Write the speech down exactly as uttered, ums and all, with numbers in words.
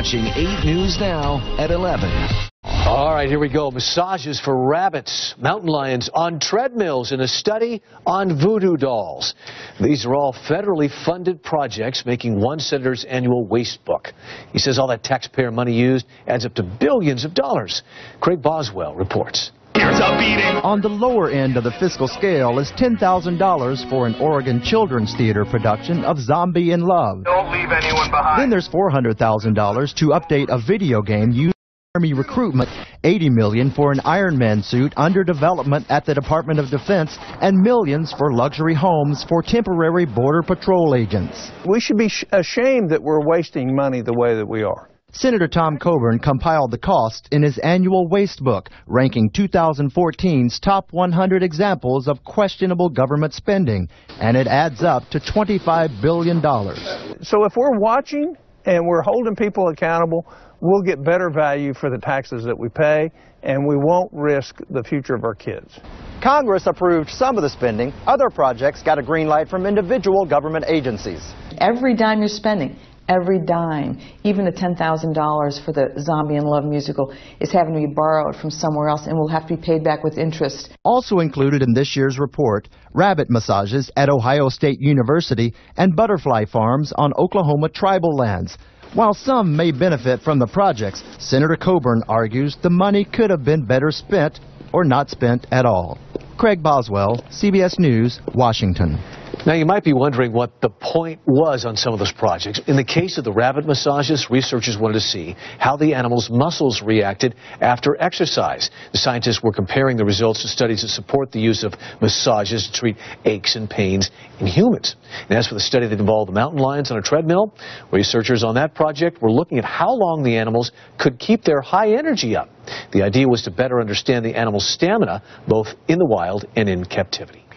watching eight News Now at eleven. All right, here we go. Massages for rabbits, mountain lions on treadmills, and a study on voodoo dolls. These are all federally funded projects making one senator's annual Wastebook. He says all that taxpayer money used adds up to billions of dollars. Craig Boswell reports. On the lower end of the fiscal scale is ten thousand dollars for an Oregon Children's Theater production of Zombie in Love. Don't leave anyone behind. Then there's four hundred thousand dollars to update a video game used in Army recruitment, eighty million dollars for an Iron Man suit under development at the Department of Defense, and millions for luxury homes for temporary Border Patrol agents. We should be ashamed that we're wasting money the way that we are. Senator Tom Coburn compiled the cost in his annual Wastebook, ranking two thousand fourteen's top one hundred examples of questionable government spending, and it adds up to twenty-five billion dollars. So if we're watching and we're holding people accountable, we'll get better value for the taxes that we pay, and we won't risk the future of our kids. Congress approved some of the spending. Other projects got a green light from individual government agencies. Every dime you're spending, every dime, even the ten thousand dollars for the Zombie in Love musical, is having to be borrowed from somewhere else and will have to be paid back with interest. Also included in this year's report, rabbit massages at Ohio State University and butterfly farms on Oklahoma tribal lands. While some may benefit from the projects, Senator Coburn argues the money could have been better spent or not spent at all. Craig Boswell, C B S News, Washington. Now, you might be wondering what the point was on some of those projects. In the case of the rabbit massages, researchers wanted to see how the animal's muscles reacted after exercise. The scientists were comparing the results to studies that support the use of massages to treat aches and pains in humans. And as for the study that involved the mountain lions on a treadmill, researchers on that project were looking at how long the animals could keep their high energy up. The idea was to better understand the animal's stamina, both in the wild and in captivity.